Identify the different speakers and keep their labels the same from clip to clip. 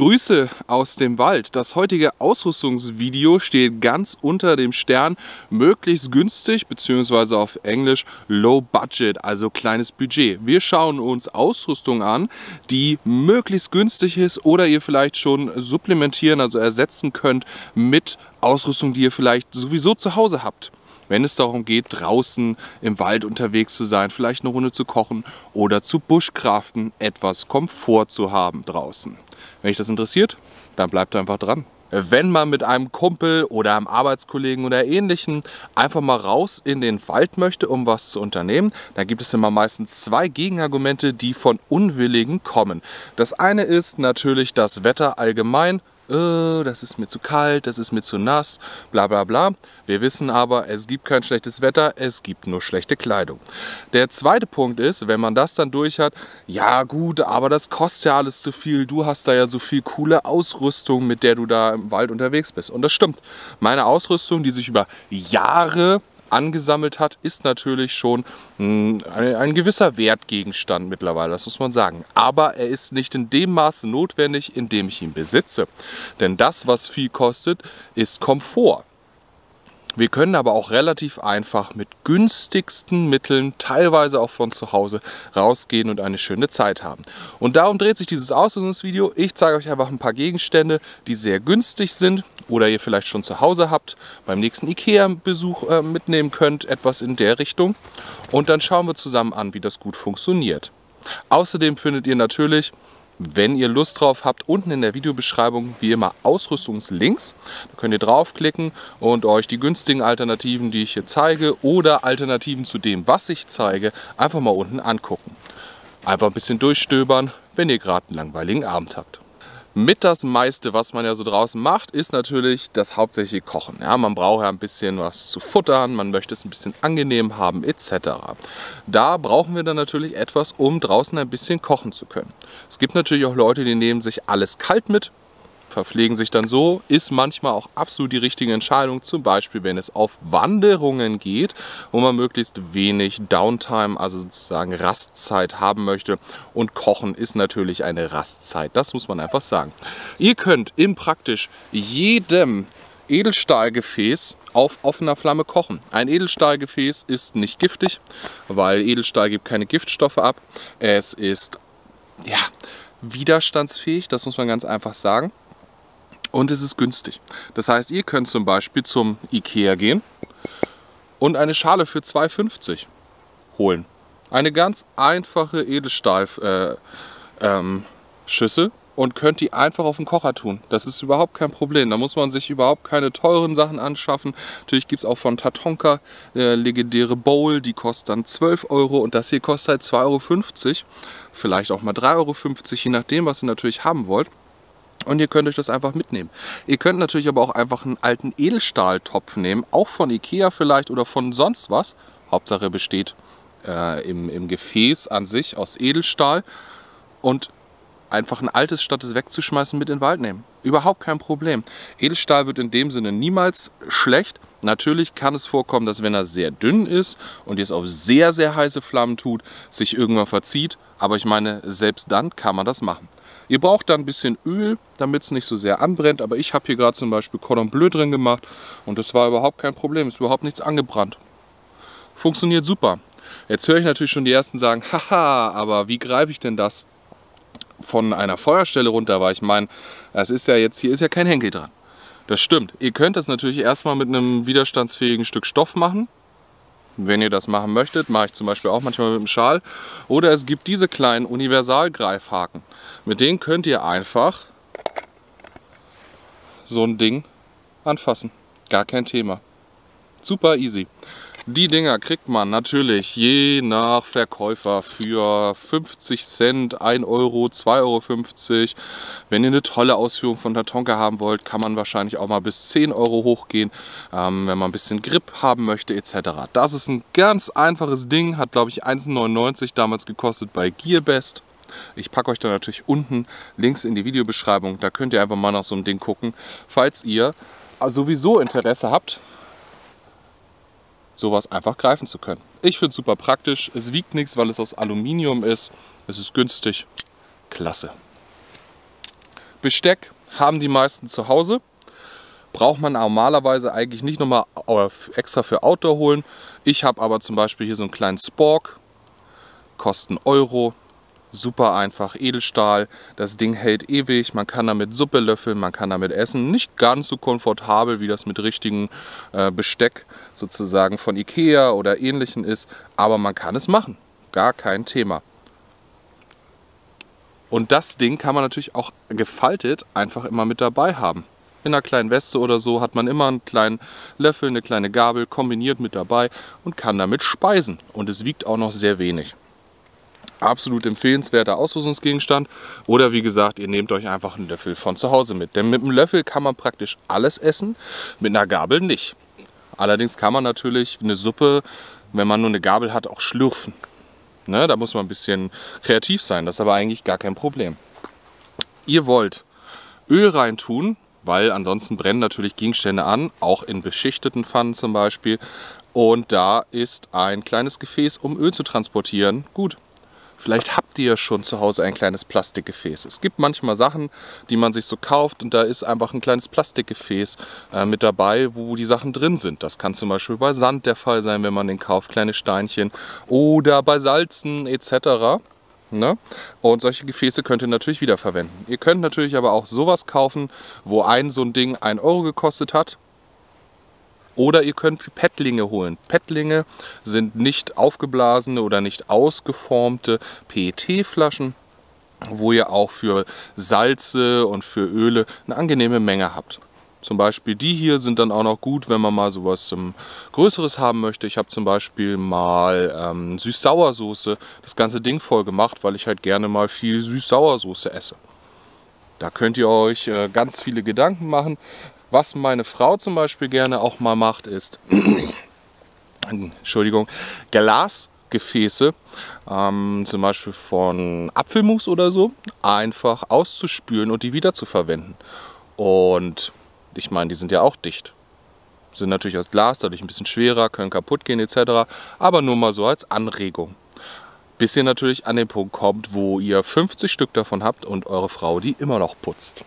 Speaker 1: Grüße aus dem Wald. Das heutige Ausrüstungsvideo steht ganz unter dem Stern möglichst günstig bzw. auf Englisch Low Budget, also kleines Budget. Wir schauen uns Ausrüstung an, die möglichst günstig ist oder ihr vielleicht schon supplementieren, also ersetzen könnt mit Ausrüstung, die ihr vielleicht sowieso zu Hause habt. Wenn es darum geht, draußen im Wald unterwegs zu sein, vielleicht eine Runde zu kochen oder zu Bushcraften, etwas Komfort zu haben draußen. Wenn euch das interessiert, dann bleibt einfach dran. Wenn man mit einem Kumpel oder einem Arbeitskollegen oder Ähnlichem einfach mal raus in den Wald möchte, um was zu unternehmen, dann gibt es immer meistens zwei Gegenargumente, die von Unwilligen kommen. Das eine ist natürlich das Wetter allgemein. Das ist mir zu kalt, das ist mir zu nass, bla bla bla. Wir wissen aber, es gibt kein schlechtes Wetter, es gibt nur schlechte Kleidung. Der zweite Punkt ist, wenn man das dann durch hat, ja gut, aber das kostet ja alles zu viel, du hast da ja so viel coole Ausrüstung, mit der du da im Wald unterwegs bist. Und das stimmt. Meine Ausrüstung, die sich über Jahre angesammelt hat, ist natürlich schon ein gewisser Wertgegenstand mittlerweile, das muss man sagen. Aber er ist nicht in dem Maße notwendig, in dem ich ihn besitze. Denn das, was viel kostet, ist Komfort. Wir können aber auch relativ einfach mit günstigsten Mitteln, teilweise auch von zu Hause, rausgehen und eine schöne Zeit haben. Und darum dreht sich dieses Ausrüstungsvideo. Ich zeige euch einfach ein paar Gegenstände, die sehr günstig sind oder ihr vielleicht schon zu Hause habt, beim nächsten IKEA-Besuch mitnehmen könnt, etwas in der Richtung. Und dann schauen wir zusammen an, wie das gut funktioniert. Außerdem findet ihr natürlich, wenn ihr Lust drauf habt, unten in der Videobeschreibung wie immer Ausrüstungslinks. Da könnt ihr draufklicken und euch die günstigen Alternativen, die ich hier zeige, oder Alternativen zu dem, was ich zeige, einfach mal unten angucken. Einfach ein bisschen durchstöbern, wenn ihr gerade einen langweiligen Abend habt. Mit das meiste, was man ja so draußen macht, ist natürlich das hauptsächliche Kochen. Ja, man braucht ja ein bisschen was zu futtern, man möchte es ein bisschen angenehm haben etc. Da brauchen wir dann natürlich etwas, um draußen ein bisschen kochen zu können. Es gibt natürlich auch Leute, die nehmen sich alles kalt mit, verpflegen sich dann so, ist manchmal auch absolut die richtige Entscheidung, zum Beispiel wenn es auf Wanderungen geht, wo man möglichst wenig Downtime, also sozusagen Rastzeit haben möchte, und Kochen ist natürlich eine Rastzeit, das muss man einfach sagen. Ihr könnt in praktisch jedem Edelstahlgefäß auf offener Flamme kochen. Ein Edelstahlgefäß ist nicht giftig, weil Edelstahl gibt keine Giftstoffe ab. Es ist ja widerstandsfähig, das muss man ganz einfach sagen. Und es ist günstig. Das heißt, ihr könnt zum Beispiel zum IKEA gehen und eine Schale für 2,50 holen. Eine ganz einfache Edelstahlschüssel und könnt die einfach auf den Kocher tun. Das ist überhaupt kein Problem. Da muss man sich überhaupt keine teuren Sachen anschaffen. Natürlich gibt es auch von Tatonka legendäre Bowl, die kostet dann 12 Euro und das hier kostet halt 2,50 Euro. Vielleicht auch mal 3,50 Euro, je nachdem, was ihr natürlich haben wollt. Und ihr könnt euch das einfach mitnehmen. Ihr könnt natürlich aber auch einfach einen alten Edelstahltopf nehmen, auch von IKEA vielleicht oder von sonst was. Hauptsache besteht im Gefäß an sich aus Edelstahl und einfach ein altes, statt es wegzuschmeißen, mit in den Wald nehmen. Überhaupt kein Problem. Edelstahl wird in dem Sinne niemals schlecht. Natürlich kann es vorkommen, dass wenn er sehr dünn ist und ihr es auf sehr, sehr heiße Flammen tut, sich irgendwann verzieht. Aber ich meine, selbst dann kann man das machen. Ihr braucht dann ein bisschen Öl, damit es nicht so sehr anbrennt. Aber ich habe hier gerade zum Beispiel Cordon Bleu drin gemacht und das war überhaupt kein Problem. Es ist überhaupt nichts angebrannt. Funktioniert super. Jetzt höre ich natürlich schon die ersten sagen, haha, aber wie greife ich denn das von einer Feuerstelle runter? Weil ich meine, es ist ja jetzt, hier ist ja kein Henkel dran. Das stimmt. Ihr könnt das natürlich erstmal mit einem widerstandsfähigen Stück Stoff machen. Wenn ihr das machen möchtet, mache ich zum Beispiel auch manchmal mit einem Schal. Oder es gibt diese kleinen Universalgreifhaken. Mit denen könnt ihr einfach so ein Ding anfassen. Gar kein Thema. Super easy. Die Dinger kriegt man natürlich je nach Verkäufer für 50 Cent, 1 Euro, 2,50 Euro. Wenn ihr eine tolle Ausführung von Tatonka haben wollt, kann man wahrscheinlich auch mal bis 10 Euro hochgehen, wenn man ein bisschen Grip haben möchte etc. Das ist ein ganz einfaches Ding, hat glaube ich 1,99 € damals gekostet bei Gearbest. Ich packe euch da natürlich unten Links in die Videobeschreibung, da könnt ihr einfach mal nach so einem Ding gucken, falls ihr sowieso Interesse habt, sowas einfach greifen zu können. Ich finde es super praktisch, es wiegt nichts, weil es aus Aluminium ist, es ist günstig, klasse. Besteck haben die meisten zu Hause. Braucht man normalerweise eigentlich nicht nochmal extra für Outdoor holen. Ich habe aber zum Beispiel hier so einen kleinen Spork, kostet 1 Euro, super einfach, Edelstahl, das Ding hält ewig, man kann damit Suppe löffeln, man kann damit essen. Nicht ganz so komfortabel, wie das mit richtigen Besteck sozusagen von Ikea oder ähnlichen ist, aber man kann es machen, gar kein Thema. Und das Ding kann man natürlich auch gefaltet einfach immer mit dabei haben. In einer kleinen Weste oder so hat man immer einen kleinen Löffel, eine kleine Gabel kombiniert mit dabei und kann damit speisen. Und es wiegt auch noch sehr wenig. Absolut empfehlenswerter Ausrüstungsgegenstand. Oder wie gesagt, ihr nehmt euch einfach einen Löffel von zu Hause mit. Denn mit einem Löffel kann man praktisch alles essen, mit einer Gabel nicht. Allerdings kann man natürlich eine Suppe, wenn man nur eine Gabel hat, auch schlürfen. Ne, da muss man ein bisschen kreativ sein, das ist aber eigentlich gar kein Problem. Ihr wollt Öl reintun, weil ansonsten brennen natürlich Gegenstände an, auch in beschichteten Pfannen zum Beispiel. Und da ist ein kleines Gefäß, um Öl zu transportieren, gut. Vielleicht habt ihr schon zu Hause ein kleines Plastikgefäß. Es gibt manchmal Sachen, die man sich so kauft und da ist einfach ein kleines Plastikgefäß mit dabei, wo die Sachen drin sind. Das kann zum Beispiel bei Sand der Fall sein, wenn man den kauft, kleine Steinchen oder bei Salzen etc. Ne? Und solche Gefäße könnt ihr natürlich wiederverwenden. Ihr könnt natürlich aber auch sowas kaufen, wo so ein Ding 1 Euro gekostet hat. Oder ihr könnt Pettlinge holen. Pettlinge sind nicht aufgeblasene oder nicht ausgeformte PET-Flaschen, wo ihr auch für Salze und für Öle eine angenehme Menge habt. Zum Beispiel die hier sind dann auch noch gut, wenn man mal sowas Größeres haben möchte. Ich habe zum Beispiel mal Süß-Sauer-Soße das ganze Ding voll gemacht, weil ich halt gerne mal viel Süß-Sauer-Soße esse. Da könnt ihr euch ganz viele Gedanken machen. Was meine Frau zum Beispiel gerne auch mal macht, ist Entschuldigung, Glasgefäße, zum Beispiel von Apfelmus oder so, einfach auszuspülen und die wieder zu verwenden. Und ich meine, die sind ja auch dicht. Sind natürlich aus Glas, dadurch ein bisschen schwerer, können kaputt gehen etc. Aber nur mal so als Anregung. Bis ihr natürlich an den Punkt kommt, wo ihr 50 Stück davon habt und eure Frau die immer noch putzt.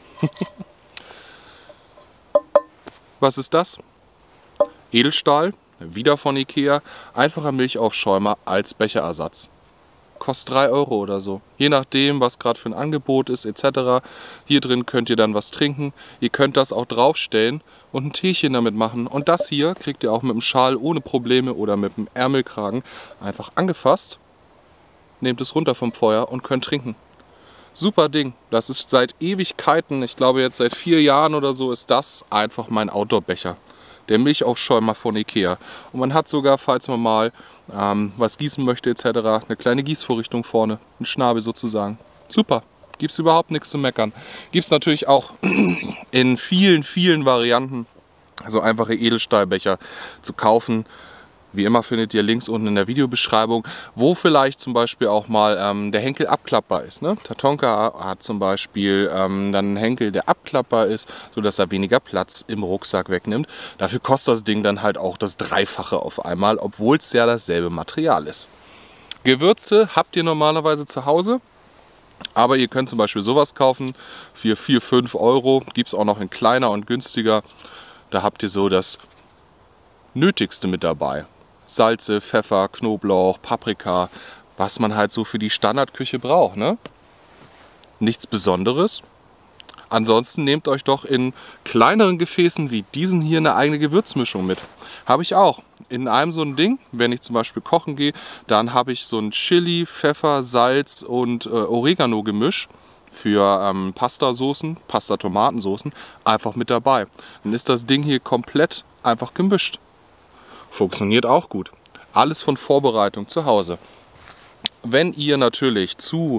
Speaker 1: Was ist das? Edelstahl, wieder von Ikea, einfacher Milchaufschäumer als Becherersatz. Kostet 3 Euro oder so. Je nachdem, was gerade für ein Angebot ist etc. Hier drin könnt ihr dann was trinken. Ihr könnt das auch draufstellen und ein Teechen damit machen. Und das hier kriegt ihr auch mit dem Schal ohne Probleme oder mit dem Ärmelkragen einfach angefasst. Nehmt es runter vom Feuer und könnt trinken. Super Ding. Das ist seit Ewigkeiten, ich glaube jetzt seit 4 Jahren oder so, ist das einfach mein Outdoor-Becher. Der Milchaufschäumer von Ikea. Und man hat sogar, falls man mal was gießen möchte etc., eine kleine Gießvorrichtung vorne. Ein Schnabel sozusagen. Super. Gibt es überhaupt nichts zu meckern. Gibt es natürlich auch in vielen, vielen Varianten so einfache Edelstahlbecher zu kaufen. Wie immer findet ihr Links unten in der Videobeschreibung, wo vielleicht zum Beispiel auch mal der Henkel abklappbar ist. Ne? Tatonka hat zum Beispiel dann einen Henkel, der abklappbar ist, sodass er weniger Platz im Rucksack wegnimmt. Dafür kostet das Ding dann halt auch das Dreifache auf einmal, obwohl es ja dasselbe Material ist. Gewürze habt ihr normalerweise zu Hause, aber ihr könnt zum Beispiel sowas kaufen für 4, 5 Euro. Gibt es auch noch in kleiner und günstiger. Da habt ihr so das Nötigste mit dabei. Salze, Pfeffer, Knoblauch, Paprika, was man halt so für die Standardküche braucht. Ne? Nichts Besonderes. Ansonsten nehmt euch doch in kleineren Gefäßen wie diesen hier eine eigene Gewürzmischung mit. Habe ich auch. In einem so ein Ding, wenn ich zum Beispiel kochen gehe, dann habe ich so ein Chili, Pfeffer, Salz und Oregano-Gemisch für Pastasoßen, Pasta-Tomatensoßen einfach mit dabei. Dann ist das Ding hier komplett einfach gemischt. Funktioniert auch gut. Alles von Vorbereitung zu Hause. Wenn ihr natürlich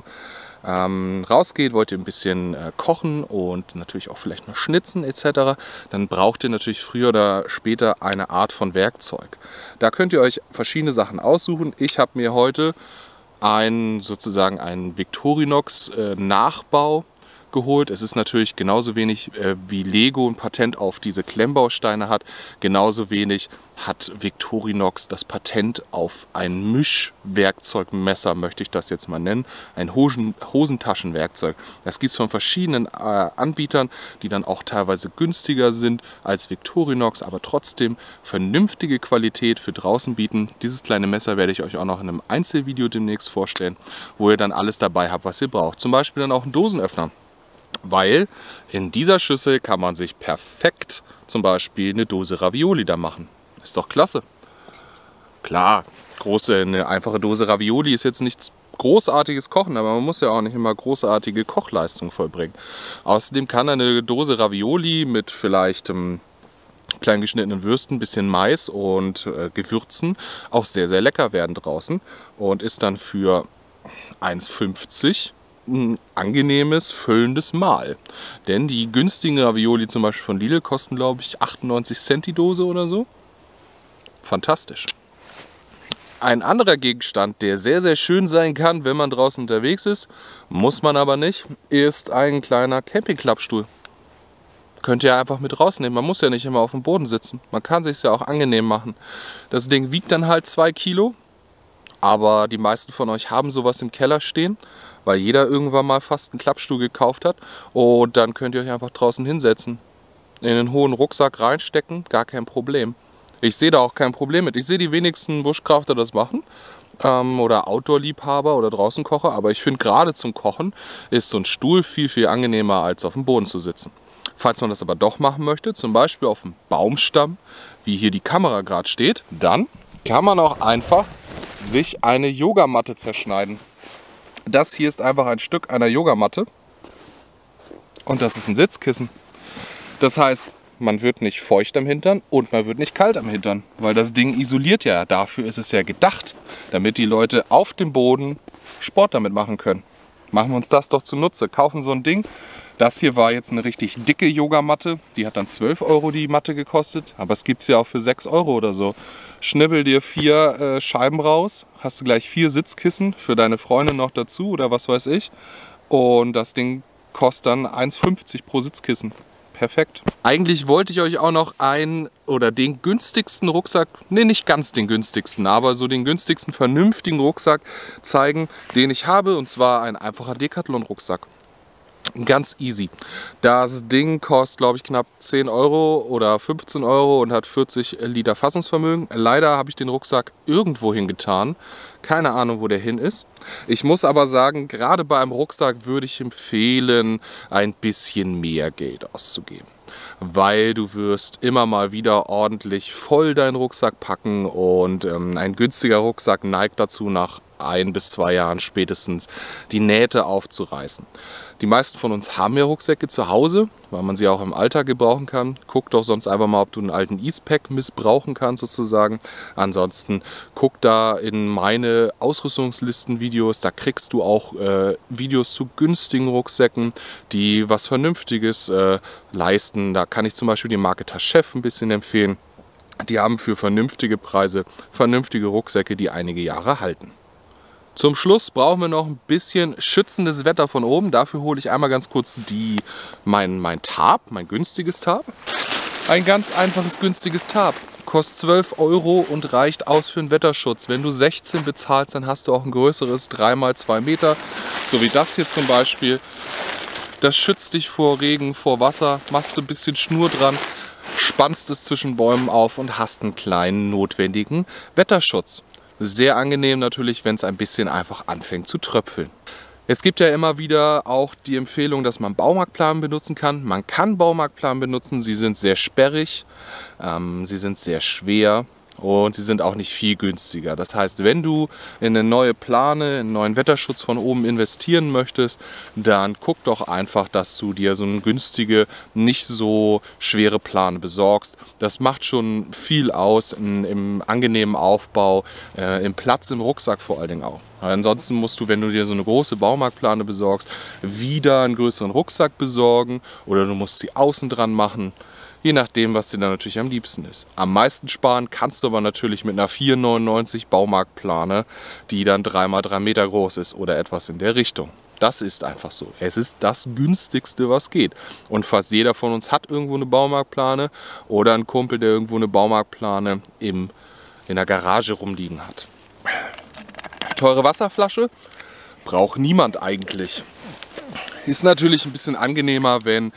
Speaker 1: rausgeht, wollt ihr ein bisschen kochen und natürlich auch vielleicht mal schnitzen etc., dann braucht ihr natürlich früher oder später eine Art von Werkzeug. Da könnt ihr euch verschiedene Sachen aussuchen. Ich habe mir heute sozusagen einen Victorinox Nachbau geholt. Es ist natürlich genauso wenig wie Lego ein Patent auf diese Klemmbausteine hat. Genauso wenig hat Victorinox das Patent auf ein Mischwerkzeugmesser, möchte ich das jetzt mal nennen. Ein Hosentaschenwerkzeug. Das gibt es von verschiedenen Anbietern, die dann auch teilweise günstiger sind als Victorinox, aber trotzdem vernünftige Qualität für draußen bieten. Dieses kleine Messer werde ich euch auch noch in einem Einzelvideo demnächst vorstellen, wo ihr dann alles dabei habt, was ihr braucht. Zum Beispiel dann auch einen Dosenöffner. Weil in dieser Schüssel kann man sich perfekt zum Beispiel eine Dose Ravioli da machen. Ist doch klasse. Klar, eine einfache Dose Ravioli ist jetzt nichts großartiges Kochen, aber man muss ja auch nicht immer großartige Kochleistung vollbringen. Außerdem kann eine Dose Ravioli mit vielleicht klein geschnittenen Würsten, ein bisschen Mais und Gewürzen auch sehr, sehr lecker werden draußen und ist dann für 1,50 ein angenehmes, füllendes Mahl. Denn die günstigen Ravioli zum Beispiel von Lidl kosten, glaube ich, 98 Cent die Dose oder so. Fantastisch. Ein anderer Gegenstand, der sehr, sehr schön sein kann, wenn man draußen unterwegs ist, muss man aber nicht, ist ein kleiner Campingklappstuhl. Könnt ihr einfach mit rausnehmen. Man muss ja nicht immer auf dem Boden sitzen. Man kann es sich ja auch angenehm machen. Das Ding wiegt dann halt 2 Kilo. Aber die meisten von euch haben sowas im Keller stehen, weil jeder irgendwann mal fast einen Klappstuhl gekauft hat. Und dann könnt ihr euch einfach draußen hinsetzen. In einen hohen Rucksack reinstecken, gar kein Problem. Ich sehe da auch kein Problem mit. Ich sehe die wenigsten Buschcrafter das machen. Oder Outdoor-Liebhaber oder Draußenkocher. Aber ich finde, gerade zum Kochen ist so ein Stuhl viel, viel angenehmer, als auf dem Boden zu sitzen. Falls man das aber doch machen möchte, zum Beispiel auf dem Baumstamm, wie hier die Kamera gerade steht, dann kann man auch einfach sich eine Yogamatte zerschneiden. Das hier ist einfach ein Stück einer Yogamatte und das ist ein Sitzkissen. Das heißt, man wird nicht feucht am Hintern und man wird nicht kalt am Hintern, weil das Ding isoliert ja. Dafür ist es ja gedacht, damit die Leute auf dem Boden Sport damit machen können. Machen wir uns das doch zunutze. Kaufen so ein Ding. Das hier war jetzt eine richtig dicke Yogamatte. Die hat dann 12 Euro die Matte gekostet. Aber es gibt es ja auch für 6 Euro oder so. Schnibbel dir 4 Scheiben raus. Hast du gleich 4 Sitzkissen für deine Freunde noch dazu oder was weiß ich. Und das Ding kostet dann 1,50 pro Sitzkissen. Perfekt. Eigentlich wollte ich euch auch noch den günstigsten Rucksack, ne, nicht ganz den günstigsten, aber so den günstigsten vernünftigen Rucksack zeigen, den ich habe, und zwar ein einfacher Decathlon-Rucksack. Ganz easy. Das Ding kostet, glaube ich, knapp 10 Euro oder 15 Euro und hat 40 Liter Fassungsvermögen. Leider habe ich den Rucksack irgendwo hingetan. Keine Ahnung, wo der hin ist. Ich muss aber sagen, gerade bei einem Rucksack würde ich empfehlen, ein bisschen mehr Geld auszugeben. Weil du wirst immer mal wieder ordentlich voll deinen Rucksack packen und ein günstiger Rucksack neigt dazu, nach 1 bis 2 Jahren spätestens die Nähte aufzureißen. Die meisten von uns haben ja Rucksäcke zu Hause, weil man sie auch im Alltag gebrauchen kann. Guck doch sonst einfach mal, ob du einen alten Eastpak missbrauchen kannst sozusagen. Ansonsten guck da in meine Ausrüstungslisten-Videos, da kriegst du auch Videos zu günstigen Rucksäcken, die was Vernünftiges leisten. Da kann ich zum Beispiel die Marke Taschef ein bisschen empfehlen. Die haben für vernünftige Preise vernünftige Rucksäcke, die einige Jahre halten. Zum Schluss brauchen wir noch ein bisschen schützendes Wetter von oben. Dafür hole ich einmal ganz kurz mein Tarp, mein günstiges Tarp. Ein ganz einfaches, günstiges Tarp. Kostet 12 Euro und reicht aus für einen Wetterschutz. Wenn du 16 bezahlst, dann hast du auch ein größeres 3x2 Meter. So wie das hier zum Beispiel. Das schützt dich vor Regen, vor Wasser. Machst du ein bisschen Schnur dran, spannst es zwischen Bäumen auf und hast einen kleinen notwendigen Wetterschutz. Sehr angenehm natürlich, wenn es ein bisschen einfach anfängt zu tröpfeln. Es gibt ja immer wieder auch die Empfehlung, dass man Baumarktplanen benutzen kann. Man kann Baumarktplanen benutzen, sie sind sehr sperrig, sie sind sehr schwer und sie sind auch nicht viel günstiger. Das heißt, wenn du in eine neue Plane, in einen neuen Wetterschutz von oben investieren möchtest, dann guck doch einfach, dass du dir so eine günstige, nicht so schwere Plane besorgst. Das macht schon viel aus im angenehmen Aufbau, im Platz im Rucksack vor allen Dingen auch. Ansonsten musst du, wenn du dir so eine große Baumarktplane besorgst, wieder einen größeren Rucksack besorgen oder du musst sie außen dran machen. Je nachdem, was dir dann natürlich am liebsten ist. Am meisten sparen kannst du aber natürlich mit einer 4,99 Baumarktplane, die dann 3x3 Meter groß ist oder etwas in der Richtung. Das ist einfach so. Es ist das günstigste, was geht. Und fast jeder von uns hat irgendwo eine Baumarktplane oder einen Kumpel, der irgendwo eine Baumarktplane in der Garage rumliegen hat. Teure Wasserflasche braucht niemand eigentlich. Ist natürlich ein bisschen angenehmer, wenn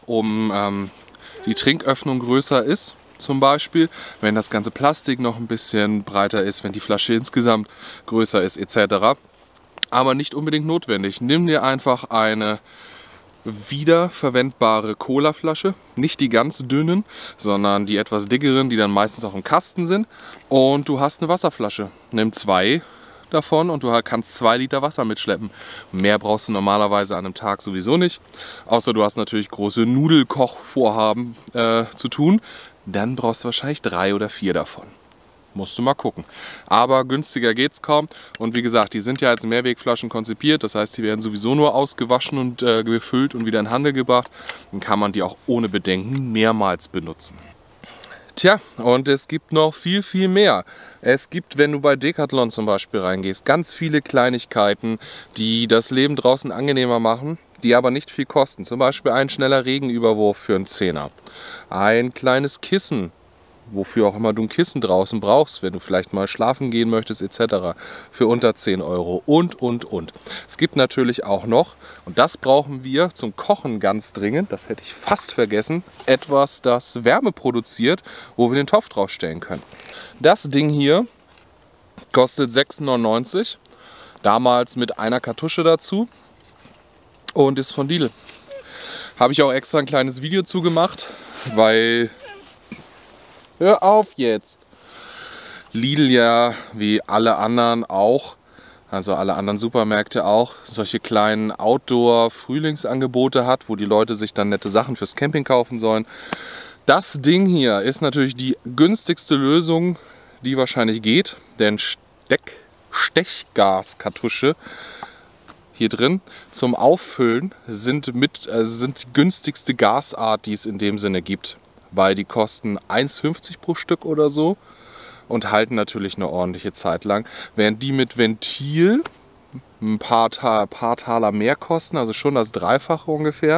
Speaker 1: die Trinköffnung größer ist. Zum Beispiel, wenn das ganze Plastik noch ein bisschen breiter ist, wenn die Flasche insgesamt größer ist etc. Aber nicht unbedingt notwendig. Nimm dir einfach eine wiederverwendbare Colaflasche, nicht die ganz dünnen, sondern die etwas dickeren, die dann meistens auch im Kasten sind, und du hast eine Wasserflasche. Nimm 2 davon und du kannst 2 Liter Wasser mitschleppen. Mehr brauchst du normalerweise an einem Tag sowieso nicht, außer du hast natürlich große Nudelkochvorhaben zu tun, dann brauchst du wahrscheinlich 3 oder 4 davon. Musst du mal gucken. Aber günstiger geht's kaum. Und wie gesagt, die sind ja als Mehrwegflaschen konzipiert. Das heißt, die werden sowieso nur ausgewaschen und gefüllt und wieder in den Handel gebracht. Dann kann man die auch ohne Bedenken mehrmals benutzen. Tja, und es gibt noch viel, viel mehr. Es gibt, wenn du bei Decathlon zum Beispiel reingehst, ganz viele Kleinigkeiten, die das Leben draußen angenehmer machen, die aber nicht viel kosten. Zum Beispiel ein schneller Regenüberwurf für einen Zehner. Ein kleines Kissen, wofür auch immer du ein Kissen draußen brauchst, wenn du vielleicht mal schlafen gehen möchtest etc. für unter 10 Euro und. Es gibt natürlich auch noch, und das brauchen wir zum Kochen ganz dringend, das hätte ich fast vergessen, etwas, das Wärme produziert, wo wir den Topf draufstellen können. Das Ding hier kostet 6,99 €, damals mit einer Kartusche dazu und ist von Lidl. Habe ich auch extra ein kleines Video zu gemacht, weil... Hör auf jetzt! Lidl ja, wie alle anderen auch, also alle anderen Supermärkte auch, solche kleinen Outdoor-Frühlingsangebote hat, wo die Leute sich dann nette Sachen fürs Camping kaufen sollen. Das Ding hier ist natürlich die günstigste Lösung, die wahrscheinlich geht, denn Stechgaskartusche hier drin zum Auffüllen sind die günstigste Gasart, die es in dem Sinne gibt. Weil die kosten 1,50 pro Stück oder so und halten natürlich eine ordentliche Zeit lang. Während die mit Ventil ein paar Taler mehr kosten, also schon das Dreifache ungefähr,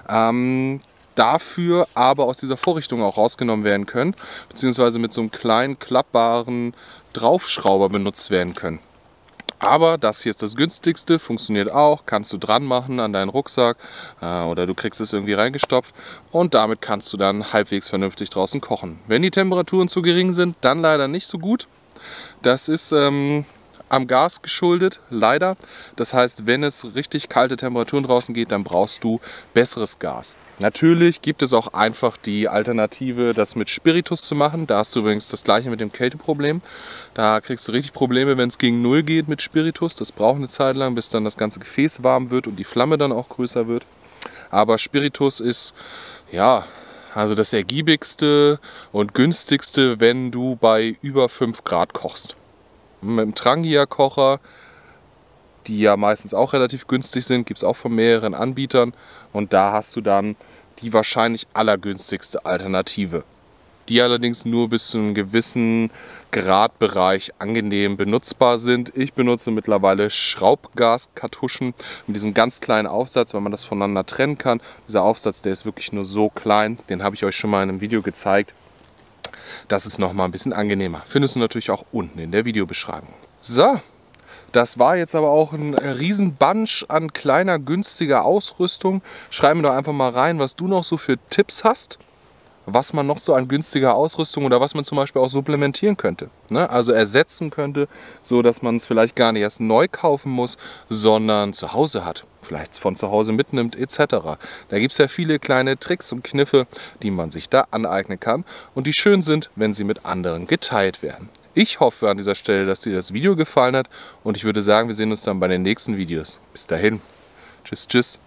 Speaker 1: dafür aber aus dieser Vorrichtung auch rausgenommen werden können, beziehungsweise mit so einem kleinen klappbaren Draufschrauber benutzt werden können. Aber das hier ist das günstigste, funktioniert auch, kannst du dran machen an deinen Rucksack oder du kriegst es irgendwie reingestopft und damit kannst du dann halbwegs vernünftig draußen kochen. Wenn die Temperaturen zu gering sind, dann leider nicht so gut. Das ist am Gas geschuldet, leider. Das heißt, wenn es richtig kalte Temperaturen draußen geht, dann brauchst du besseres Gas. Natürlich gibt es auch einfach die Alternative, das mit Spiritus zu machen. Da hast du übrigens das gleiche mit dem Kälteproblem. Da kriegst du richtig Probleme, wenn es gegen 0 geht mit Spiritus. Das braucht eine Zeit lang, bis dann das ganze Gefäß warm wird und die Flamme dann auch größer wird. Aber Spiritus ist, ja, also das ergiebigste und günstigste, wenn du bei über 5 Grad kochst. Mit dem Trangia-Kocher, die ja meistens auch relativ günstig sind, gibt es auch von mehreren Anbietern. Und da hast du dann die wahrscheinlich allergünstigste Alternative. Die allerdings nur bis zu einem gewissen Gradbereich angenehm benutzbar sind. Ich benutze mittlerweile Schraubgaskartuschen mit diesem ganz kleinen Aufsatz, weil man das voneinander trennen kann. Dieser Aufsatz, der ist wirklich nur so klein. Den habe ich euch schon mal in einem Video gezeigt. Das ist noch mal ein bisschen angenehmer. Findest du natürlich auch unten in der Videobeschreibung. So, das war jetzt aber auch ein riesen Bunch an kleiner, günstiger Ausrüstung. Schreib mir doch einfach mal rein, was du noch so für Tipps hast, was man noch so an günstiger Ausrüstung oder was man zum Beispiel auch supplementieren könnte. Ne? Also ersetzen könnte, so dass man es vielleicht gar nicht erst neu kaufen muss, sondern zu Hause hat. Vielleicht von zu Hause mitnimmt etc. Da gibt es ja viele kleine Tricks und Kniffe, die man sich da aneignen kann und die schön sind, wenn sie mit anderen geteilt werden. Ich hoffe an dieser Stelle, dass dir das Video gefallen hat und ich würde sagen, wir sehen uns dann bei den nächsten Videos. Bis dahin. Tschüss, tschüss.